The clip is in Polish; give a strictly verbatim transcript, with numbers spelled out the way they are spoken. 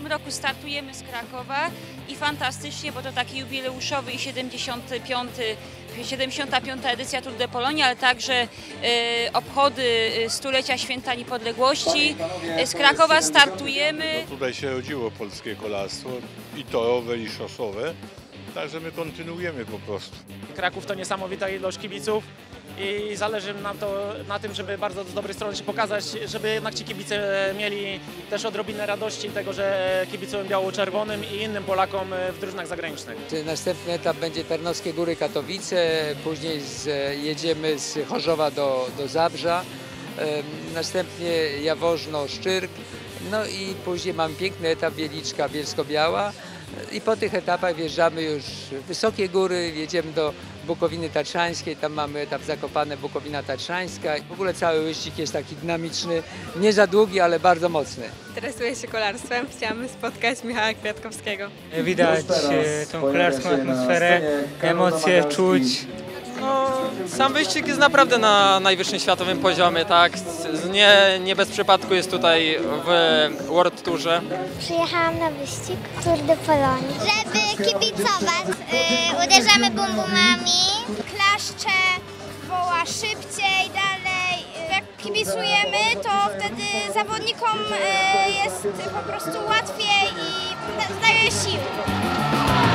roku startujemy z Krakowa i fantastycznie, bo to taki jubileuszowy i siedemdziesiąta piąta edycja Tour de Polonia, ale także e, obchody stulecia Święta Niepodległości. Z Krakowa startujemy. No tutaj się rodziło polskie kolarstwo i torowe, i szosowe, także my kontynuujemy po prostu. Kraków to niesamowita ilość kibiców i zależy nam to na tym, żeby bardzo z dobrej strony się pokazać, żeby jednak ci kibice mieli też odrobinę radości tego, że kibicują biało-czerwonym i innym Polakom w drużynach zagranicznych. Następny etap będzie Tarnowskie Góry Katowice, później z, jedziemy z Chorzowa do, do Zabrza, następnie Jaworzno, Szczyrk, no i później mamy piękny etap Wieliczka, Bielsko-Biała. I po tych etapach wjeżdżamy już w wysokie góry, jedziemy do Bukowiny Tatrzańskiej, tam mamy etap Zakopane, Bukowina Tatrzańska. W ogóle cały wyścig jest taki dynamiczny, nie za długi, ale bardzo mocny. Interesuję się kolarstwem, chciałam spotkać Michała Kwiatkowskiego. Widać tą kolarską atmosferę, emocje czuć. No, sam wyścig jest naprawdę na najwyższym światowym poziomie, tak? Nie, nie bez przypadku jest tutaj w World Tourze. Przyjechałam na wyścig Tour de Polonia. Żeby kibicować, yy, uderzamy bumbumami, klaszcze, woła szybciej, dalej. Jak kibicujemy, to wtedy zawodnikom yy, jest po prostu łatwiej i daje sił.